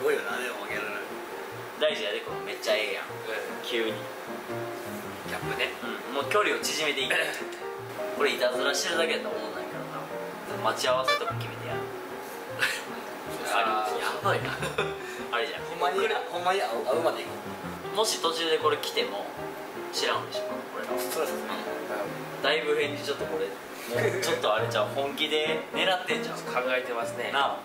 ごいよな。でもギャル大事やで、このめっちゃええやん、急にギャップね。 もう距離を縮めていきたいこれいたずらしてるだけやったら思わないからな。待ち合わせとか決めてやるやばいな。 あれじゃん、 ほんまに会うまで行く。 もし途中でこれ来ても知らんでしょこれら。 そうですね。 だいぶ返事ちょっとこれもうちょっとあれちゃう、本気で狙ってんじゃん考えてますね。 なあ。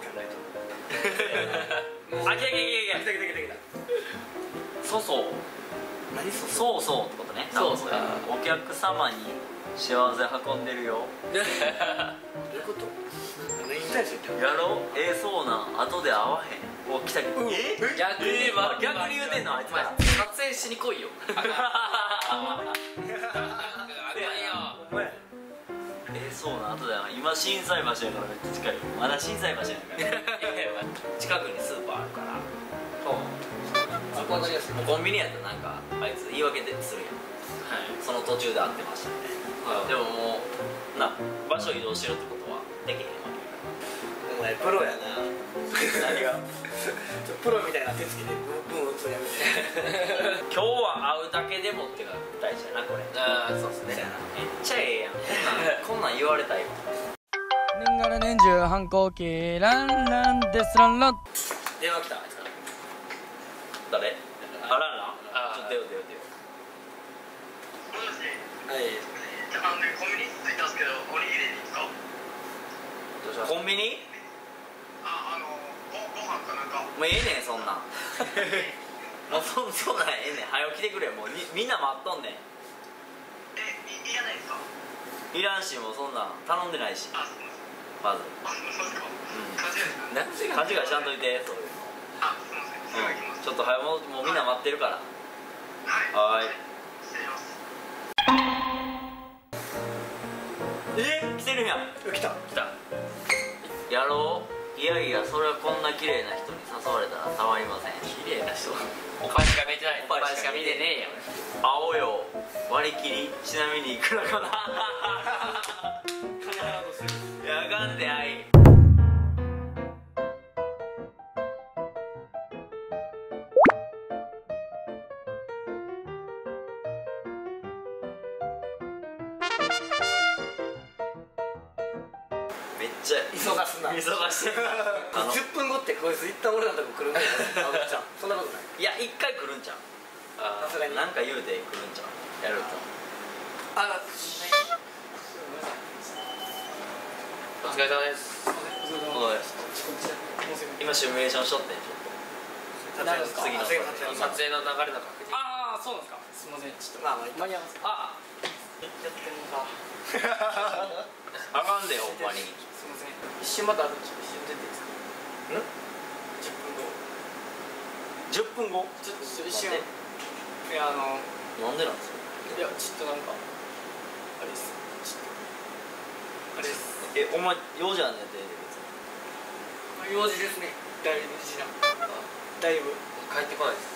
あ、来た来た来た来た来た来た来た。 そうそう何そそうそうってことね。 そうそう。 お客様に幸せ運んでるよ。 どういうこと？何に対して言ってる？ やろう。そうなん後で会わへん。お、来た。逆に言うてんのあいつら。 撮影しに来いよ。 そうなん後で今心斎橋やからめっちゃ近いよ。まだ心斎橋やから近くにスーパーあるからそこは何やする？ コンビニやったらなんかあいつ言い訳でするやん。その途中で会ってましたね。でももうな場所移動してるってことはできへんわけお前プロやな。 何がプロみたいな手つきでブンブン打つのやめて。 今日は会うだけでもってが大事やなこれ。 ああ、そうですね。 めっちゃええやんこんなん言われたいわ。 年がら年中反抗期ランランですランラン。 電話来た。 誰？あらんらん。ちょっと出よう出よう出よはい。 コンビニ着いたんですけど、おにぎりでいいですか？ う。コンビニ？ ご飯かなんか。 もうええねんそんなんもうそんなんええねん。早起きてくれ。もうみんな待っとんねん。 いらないですか？ いらんし、もうそんなん頼んでないし。まずそうですか。 勘違いしちゃんといて。そういうのすいません。すぐ行きます。 ちょっと早もうみんな待ってるから。 はい。 はーい。 失礼します。 来てるやん。 来た。 来た。やろう。いやいや、それはこんな綺麗な人に誘われたらたまりません。 綺麗な人。おっぱいしか見てない。おっぱいしか見てねえよ。 青よ。割り切り。ちなみにいくらかな。 金払おうとする。 いや、あかんであい。めっちゃ急がすな。 急がしてんな 10分後ってこいつ一旦俺らのとこ来るんだよ。ちゃん。そんなことない。 いや、一回来るんちゃう。 さすがに。 なんか言うて来るんちゃう。やると。 あ、 お疲れ様です。 おい、今シミュレーションしとってん。ちょっと何ですか？ 次の撮影の流れの確認。 ああ、そうなんですか。すみません、ちょっとまあまあ間に合わせ。あ、 やってんのか。 あかんでほんまに。 すみません。一瞬またあるんで、ちょっと一瞬出ていいですか。10分後。 10分後。 ちょっと一瞬。いやなんでなんですか。 いやちょっとなんかあれです。ちょっとあれです。 お前用事あんねんて。 用事ですね。だいぶ時短。だいぶ。 帰ってこないです。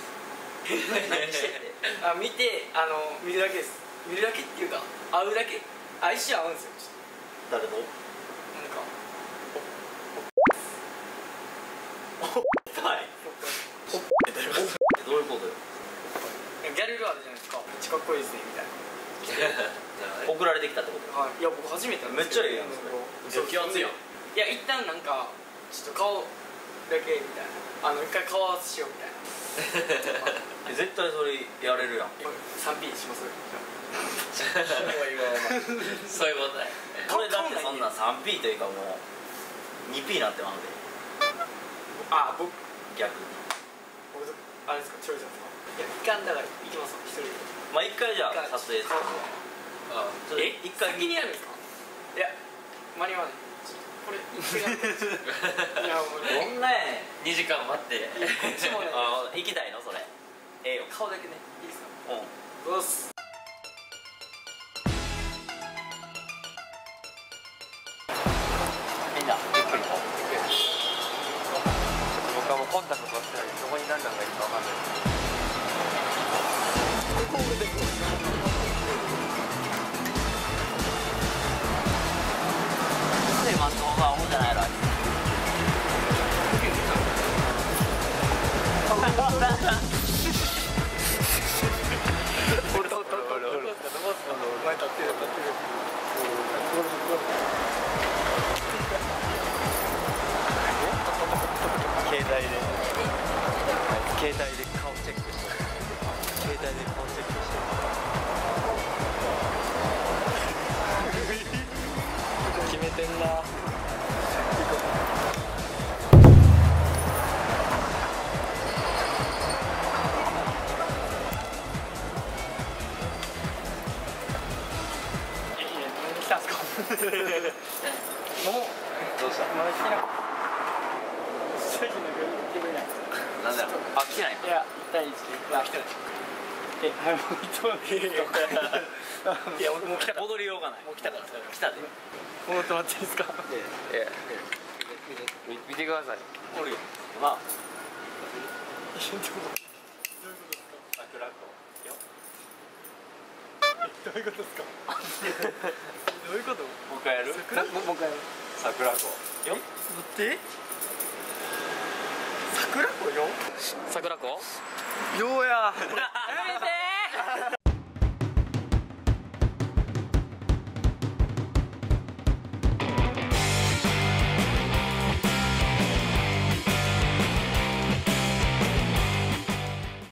何してて。 見て見るだけです。見るだけっていうか会うだけ。一瞬会うんですよ。 誰と。 なんかはい。どういうことよ。 ギャルルあるじゃないですか。めっちゃかっこいいですねみたいな。 送られてきたってこと。 はい。いや僕初めてなんですけど。 めっちゃいいやんそれ。 そう気圧やん。いや一旦なんかちょっと顔だけみたいな。一回顔合わせしようみたいな。 絶対それやれるやん。 3P します。 そういうことだよ。 これだってそんな 3P というかもう 2P なってまうで。 僕逆に。 あれですか、チョイスですか。いや一回だから行きます一人で。 まあ一回じゃあ撮影する。一回先にやるんですか。いや間に合わない。これいやもうどんなやねん。 2時間待って。 行きたいのそれ。ええよ。 顔だけねいいですか。 うん。 どうす。 みんなゆっくりと。 僕はもうコンタクトしてない。どこに何段がいるか分かんない。 松本はアホじゃないやろあいつ。 携帯で顔チェックして携帯で顔チェックして決めてんな。 来たんすかもうどうした？ まだ来てなかった最近なんか言ってくれないなんだろう。あ、来てない。 いや1対1で来てないはいもういつもいやもう来たから戻りようがない。もう来たから。来たで。 もう止まっていいですか見てください。 おるよ。まあ。 どういうことですかどういうこともう一回やる？ もう一回やる桜子。よ。 待って桜子よ桜子？ ようややめて